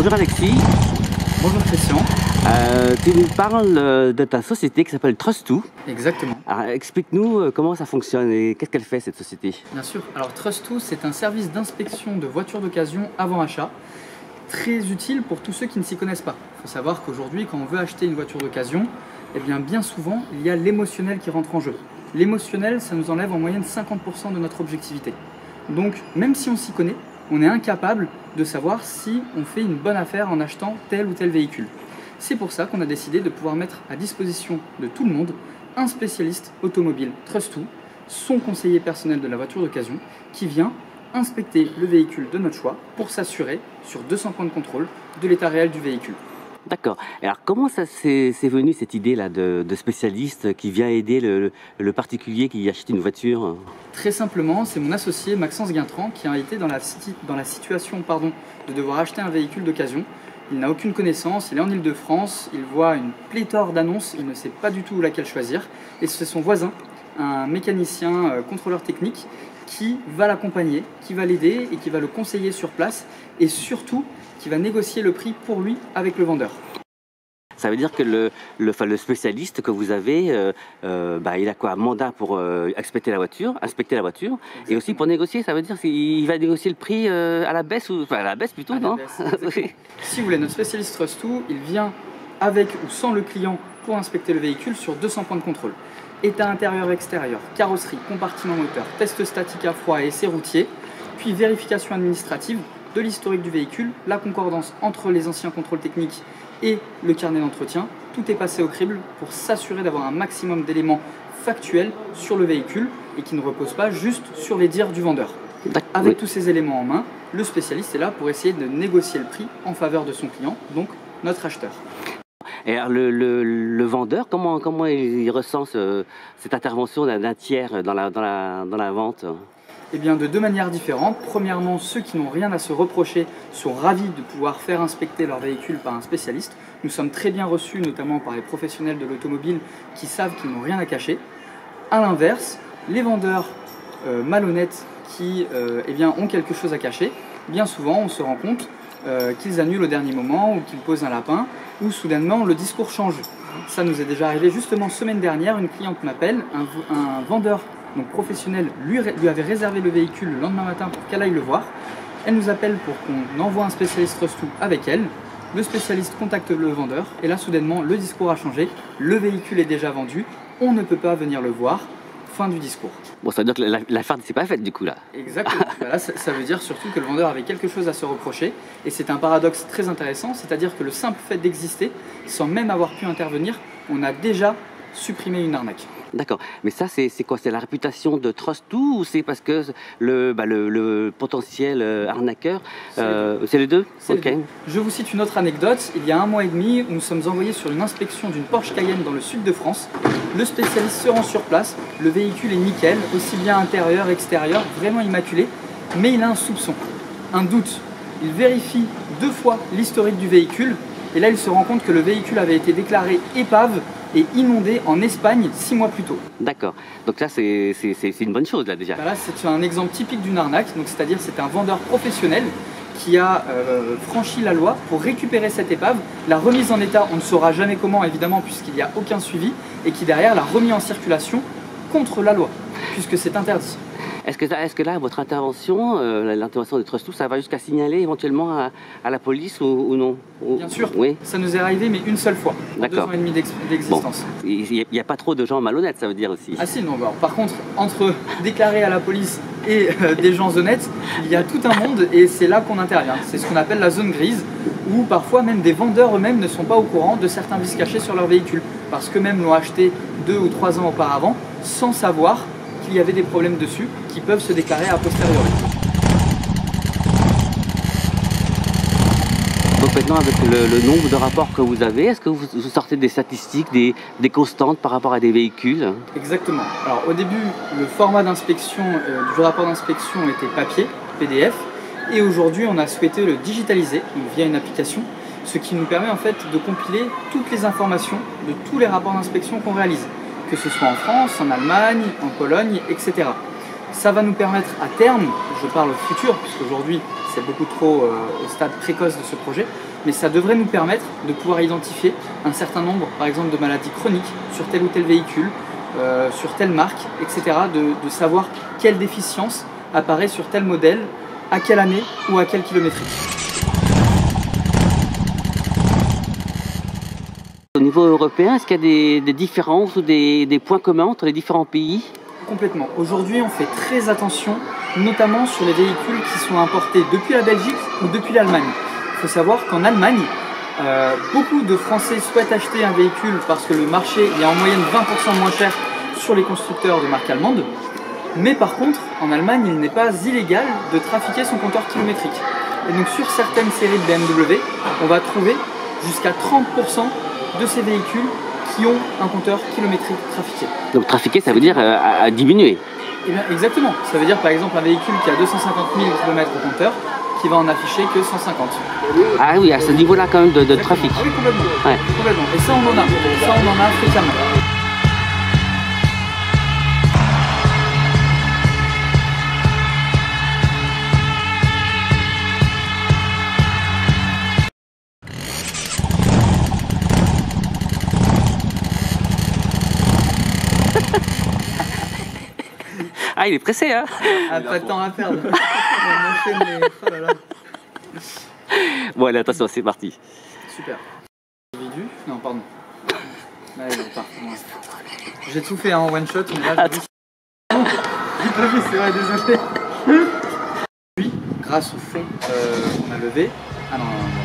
Bonjour Alexis. Bonjour Christian. Tu nous parles de ta société qui s'appelle Trust2. Exactement. Alors explique-nous comment ça fonctionne et qu'est-ce qu'elle fait cette société. Bien sûr. Alors Trust2, c'est un service d'inspection de voitures d'occasion avant achat, très utile pour tous ceux qui ne s'y connaissent pas. Il faut savoir qu'aujourd'hui, quand on veut acheter une voiture d'occasion, eh bien souvent, il y a l'émotionnel qui rentre en jeu. L'émotionnel, ça nous enlève en moyenne 50% de notre objectivité. Donc, même si on s'y connaît, on est incapable de savoir si on fait une bonne affaire en achetant tel ou tel véhicule. C'est pour ça qu'on a décidé de pouvoir mettre à disposition de tout le monde un spécialiste automobile Trust2, son conseiller personnel de la voiture d'occasion, qui vient inspecter le véhicule de notre choix pour s'assurer, sur 200 points de contrôle, de l'état réel du véhicule. D'accord. Alors comment ça c'est venu cette idée-là de spécialiste qui vient aider le particulier qui achète une voiture? Très simplement, c'est mon associé Maxence Guintran qui a été dans la situation de devoir acheter un véhicule d'occasion. Il n'a aucune connaissance, il est en Île-de-France, il voit une pléthore d'annonces, il ne sait pas du tout laquelle choisir. Et c'est son voisin, un mécanicien contrôleur technique, qui va l'accompagner, qui va l'aider et qui va le conseiller sur place et surtout qui va négocier le prix pour lui avec le vendeur. Ça veut dire que le spécialiste que vous avez, il a quoi, un mandat pour inspecter la voiture, Exactement. Et aussi pour négocier, ça veut dire qu'il va négocier le prix à la baisse, à la baisse plutôt, non? Oui. Si vous voulez, notre spécialiste Trust2, il vient avec ou sans le client pour inspecter le véhicule sur 200 points de contrôle. État intérieur-extérieur, carrosserie, compartiment moteur, test statique à froid et essai routier, puis vérification administrative de l'historique du véhicule, la concordance entre les anciens contrôles techniques et le carnet d'entretien. Tout est passé au crible pour s'assurer d'avoir un maximum d'éléments factuels sur le véhicule et qui ne reposent pas juste sur les dires du vendeur. Avec tous ces éléments en main, le spécialiste est là pour essayer de négocier le prix en faveur de son client, donc notre acheteur. Et alors le vendeur, comment il ressent cette intervention d'un tiers dans la vente? Eh bien, de deux manières différentes. Premièrement, ceux qui n'ont rien à se reprocher sont ravis de pouvoir faire inspecter leur véhicule par un spécialiste. Nous sommes très bien reçus, notamment par les professionnels de l'automobile qui savent qu'ils n'ont rien à cacher. A l'inverse, les vendeurs malhonnêtes qui ont quelque chose à cacher, bien souvent on se rend compte qu'ils annulent au dernier moment ou qu'ils posent un lapin ou soudainement le discours change. Ça nous est déjà arrivé justement semaine dernière, une cliente m'appelle, un vendeur donc professionnel lui avait réservé le véhicule le lendemain matin pour qu'elle aille le voir. Elle nous appelle pour qu'on envoie un spécialiste Trust2 avec elle. Le spécialiste contacte le vendeur et là soudainement le discours a changé. Le véhicule est déjà vendu, on ne peut pas venir le voir. Fin du discours. Bon, ça veut dire que l'affaire ne s'est pas faite du coup là. Exactement. Là, ça veut dire surtout que le vendeur avait quelque chose à se reprocher et c'est un paradoxe très intéressant, c'est-à-dire que le simple fait d'exister, sans même avoir pu intervenir, on a déjà supprimé une arnaque. D'accord, mais ça c'est quoi? C'est la réputation de Trust2 ou c'est parce que le potentiel arnaqueur, c'est les deux? Okay. Je vous cite une autre anecdote. Il y a 1 mois et demi, nous sommes envoyés sur une inspection d'une Porsche Cayenne dans le sud de France. Le spécialiste se rend sur place, le véhicule est nickel, aussi bien intérieur, extérieur, vraiment immaculé, mais il a un soupçon, un doute. Il vérifie 2 fois l'historique du véhicule et là il se rend compte que le véhicule avait été déclaré épave et inondé en Espagne 6 mois plus tôt. D'accord, donc là c'est une bonne chose là déjà. Là c'est un exemple typique d'une arnaque, c'est-à-dire c'est un vendeur professionnel qui a franchi la loi pour récupérer cette épave. La remise en état, on ne saura jamais comment évidemment puisqu'il n'y a aucun suivi et qui derrière l'a remis en circulation contre la loi puisque c'est interdit. Est-ce que là, votre intervention, l'intervention de Trust2, ça va jusqu'à signaler éventuellement à la police ou non? Bien sûr, oui. Ça nous est arrivé mais une seule fois, en 2 ans et demi d'existence. Bon. Il n'y a pas trop de gens malhonnêtes, ça veut dire aussi. Ah si, non, par contre, entre déclarer à la police et des gens honnêtes, il y a tout un monde et c'est là qu'on intervient. C'est ce qu'on appelle la zone grise, où parfois même des vendeurs eux-mêmes ne sont pas au courant de certains vices cachés sur leur véhicule, parce qu'eux-mêmes l'ont acheté 2 ou 3 ans auparavant, sans savoir qu'il y avait des problèmes dessus qui peuvent se déclarer a posteriori. Donc maintenant avec le nombre de rapports que vous avez, est-ce que vous sortez des statistiques, des constantes par rapport à des véhicules? Exactement. Alors au début, le format d'inspection du rapport d'inspection était papier, PDF, et aujourd'hui on a souhaité le digitaliser via une application, ce qui nous permet en fait de compiler toutes les informations de tous les rapports d'inspection qu'on réalise, que ce soit en France, en Allemagne, en Pologne, etc. Ça va nous permettre à terme, je parle au futur, puisqu'aujourd'hui c'est beaucoup trop au stade précoce de ce projet, mais ça devrait nous permettre de pouvoir identifier un certain nombre, par exemple, de maladies chroniques sur tel ou tel véhicule, sur telle marque, etc. De savoir quelle déficience apparaît sur tel modèle, à quelle année ou à quelle kilométrie. Au niveau européen, est-ce qu'il y a des différences ou des points communs entre les différents pays? Complètement. Aujourd'hui, on fait très attention, notamment sur les véhicules qui sont importés depuis la Belgique ou depuis l'Allemagne. Il faut savoir qu'en Allemagne, beaucoup de Français souhaitent acheter un véhicule parce que le marché est en moyenne 20% moins cher sur les constructeurs de marque allemande. Mais par contre, en Allemagne, il n'est pas illégal de trafiquer son compteur kilométrique. Et donc sur certaines séries de BMW, on va trouver jusqu'à 30% de ces véhicules qui ont un compteur kilométrique trafiqué. Donc trafiquer, ça veut dire à diminuer. Eh bien, exactement. Ça veut dire par exemple un véhicule qui a 250 000 km au compteur, qui va en afficher que 150. Ah oui, à ce niveau-là quand même de trafic. Ah oui, complètement. Ouais. Complètement. Et ça, on en a. Ça, on en a fréquemment. Ah, il est pressé, hein? Ah, pas de temps à perdre. On enchaîne les... Oh là là. Bon, allez, attention, c'est parti. Super. Individu. Non, pardon. Là, il repart. J'ai tout fait en one shot. Mais là, j'ai pas vu, c'est vrai, désolé. Puis, grâce au fond qu'on a levé. Ah non, non, non.